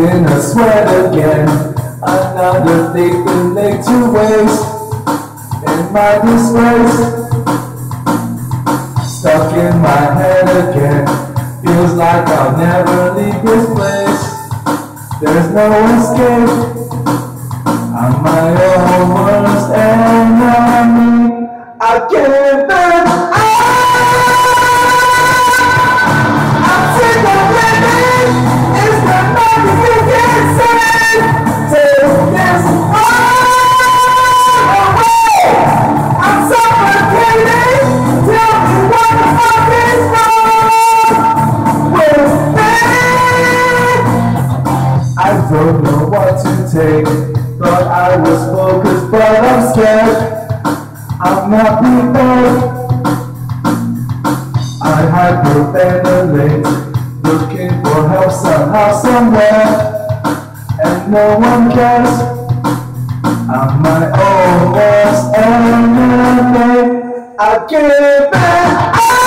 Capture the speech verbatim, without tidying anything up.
in a sweat again. Another fateful late to waste in my disgrace. Stuck in my head again. Feels like I'll never leave this place. There's no escape. I'm my own worst enemy. I give it up. I'm sick of living. Is there nothing you can say? Take this all away. I'm suffocating. Tell me what the fuck is wrong with me. I don't know what to take. Thought I was focused, but I'm scared. I'm not prepared. I hyperventilate, looking for help somehow, somewhere, and no one cares. I'm my own worst enemy. I give it up.